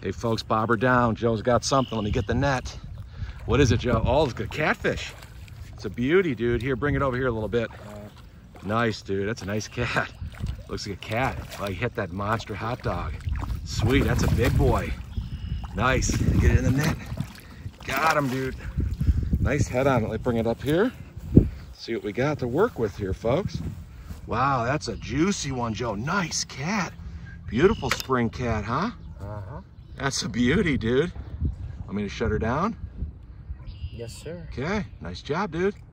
Hey folks, bobber down. Joe's got something. Let me get the net. What is it, Joe? Oh, it's a catfish. It's a beauty, dude. Here, bring it over here a little bit. Nice, dude. That's a nice cat. Looks like a cat. Oh, he hit that monster hot dog. Sweet, that's a big boy. Nice. Get it in the net. Got him, dude. Nice head on it. Let me bring it up here. See what we got to work with here, folks. Wow, that's a juicy one, Joe. Nice cat. Beautiful spring cat, huh? Uh-huh. That's a beauty, dude. Want me to shut her down? Yes, sir. Okay, nice job, dude.